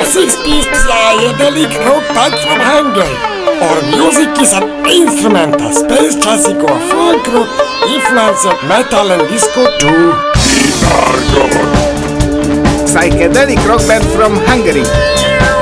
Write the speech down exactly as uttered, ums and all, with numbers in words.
six-piece psychedelic rock band from Hungary. Our music is an instrumental, space classical, folk rock, influenced metal and disco too. Psychedelic rock band from Hungary.